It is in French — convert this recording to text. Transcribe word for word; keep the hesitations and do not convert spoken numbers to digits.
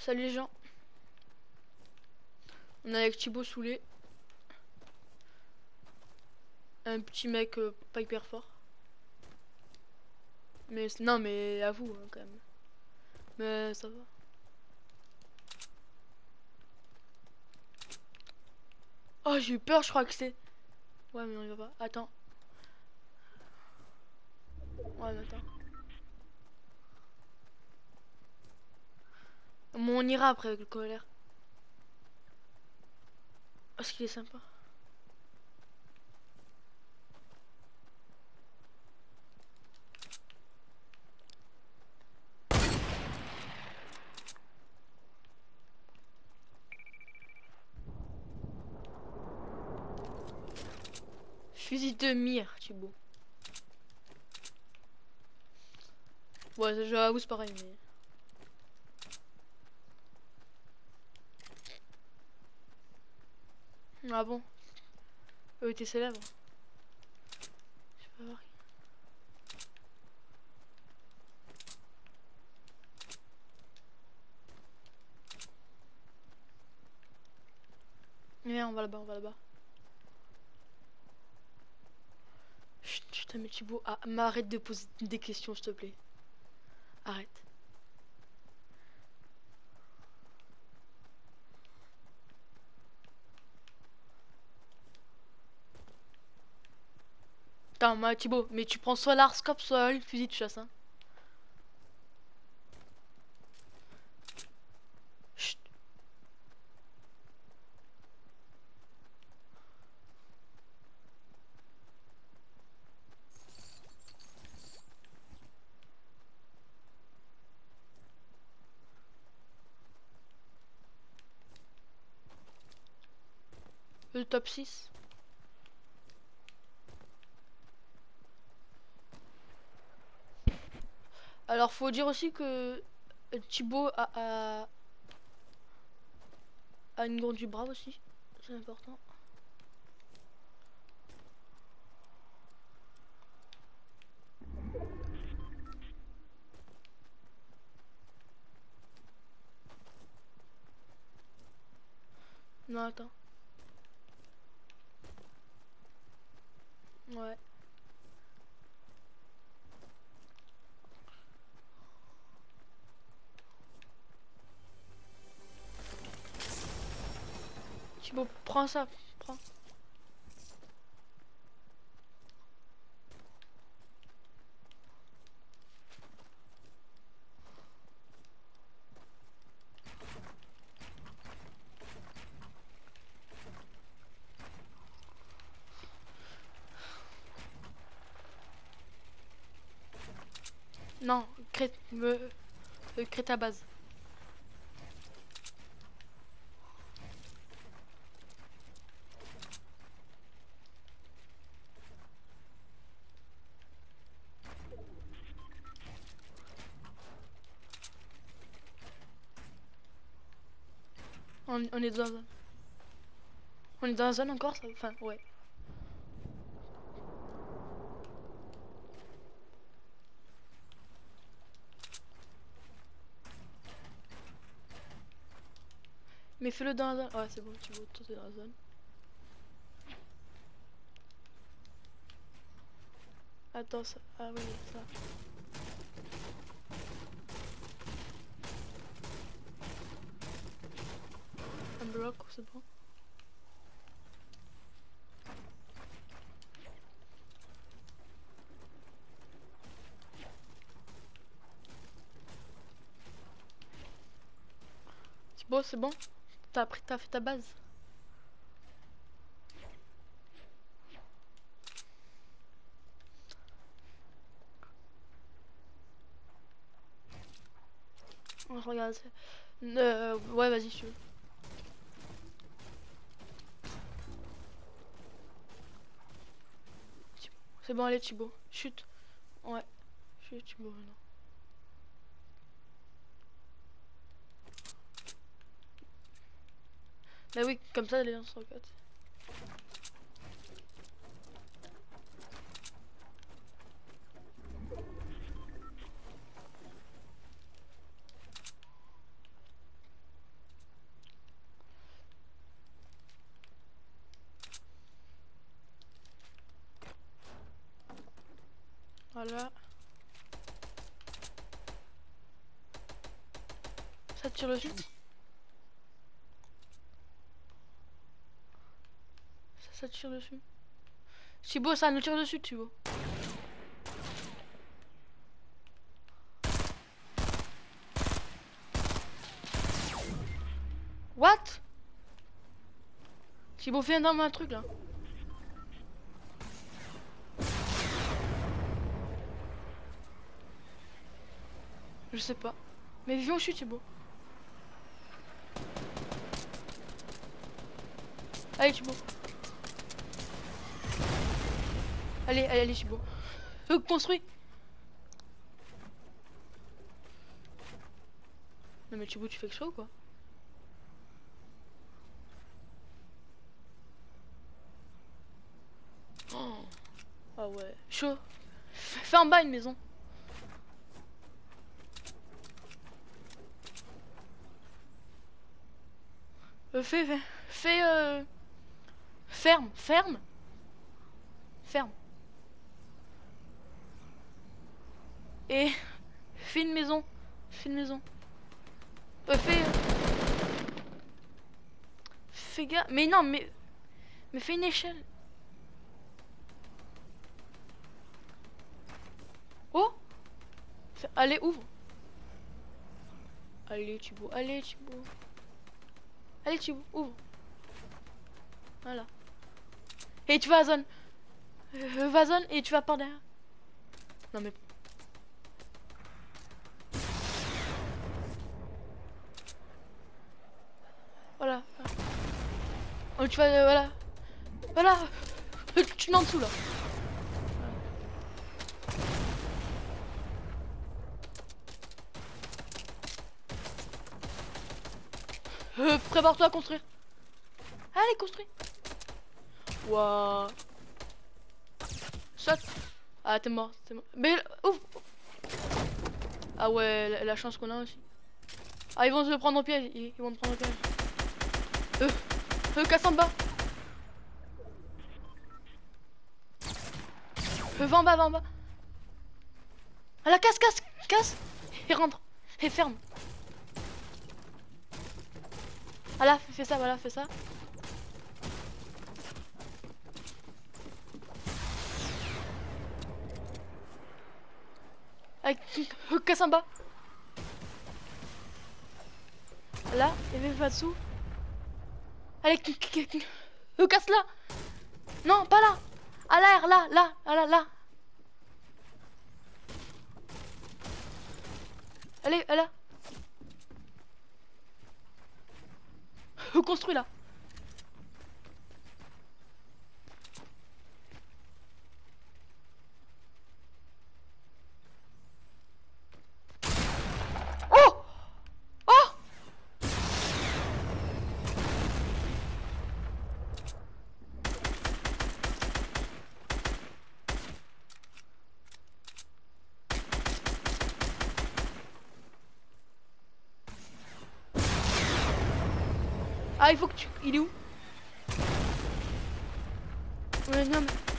Salut les gens. On est avec Thibaut Soulet. Un petit mec euh, pas hyper fort. Mais non mais à vous hein, quand même. Mais ça va. Oh j'ai eu peur, je crois que c'est. Ouais mais on y va pas. Attends. Ouais mais attends. Bon, on ira après avec le colère. Parce qu'il est sympa. Fusil de mire, Thibaut. Ouais, j'avoue c'est pareil mais. Ah bon? Euh, t'es célèbre. Je peux pas voir. Viens, on va là-bas, on va là-bas. Chut, putain mais Thibaut, ah, m'arrête de poser des questions s'il te plaît. Arrête. Attends, moi Thibaut, mais tu prends soit l'arscope soit le fusil de chasse hein. Chut. Le top six. Alors faut dire aussi que Thibaut a, a, a une grande du bras aussi. C'est important. Non attends. Ouais. Thibaut, prends ça. Prends. Non, crée, me, euh, crée ta base. On, on est dans la zone. On est dans la zone encore ça. Enfin ouais. Mais fais-le dans la zone. Ouais c'est bon Thibaut, toi t'es dans la zone. Attends ça. Ah oui ça. Un bloc, c'est bon. Thibaut c'est bon. T'as pris, t'as fait ta base. Oh, je regarde. Euh, ouais vas-y je. C'est bon allez Thibaut. Chute. Ouais. Chute Thibaut maintenant. Bah oui, comme ça les lance-roquettes. Voilà. Ça te tire dessus. Ça, ça te tire dessus. Thibaut, ça nous tire dessus, Thibaut. What? Thibaut, fais un un truc là. Je sais pas. Mais viens, je suis Thibaut. Allez, Thibaut. Allez, allez, allez, Thibaut. Euh, construis. Non mais Thibaut, tu fais que ça ou quoi? Oh. Ah ouais, chaud. Fais en bas une maison. Euh, fais, fais, fais euh... ferme, ferme, ferme. Et fais une maison, fais une maison. Euh, fais, euh... fais gars, mais non, mais, mais fais une échelle. Oh, fais... allez ouvre. Allez Thibaut, allez Thibaut. Allez Thibaut, ouvre. Voilà. Et tu vas à zone. Euh, va à zone et tu vas par derrière. Non mais... Voilà. Oh, tu vas... Euh, voilà. Voilà. Tu mets en dessous là. Euh, prépare-toi à construire. Allez, construis. Waouh. Saute. Ah, t'es mort, t'es mort. Mais ouvre. Ah ouais, la, la chance qu'on a aussi. Ah, ils vont se prendre au piège. Ils, ils vont te prendre au piège. Euh, euh, casse en bas. Euh, va en bas, va en bas. Ah la casse, casse, casse. Et rentre. Et ferme. Ah là, fais ça, voilà, fais ça. Avec euh, casse en bas. Là, et vais pas dessous. Allez, euh, casse là. Non, pas là. À l'air, là, là, là, là. Allez, là. Construis là. Oh! Oh! Ah, il faut que tu... Il est où? Ouais, non, mais...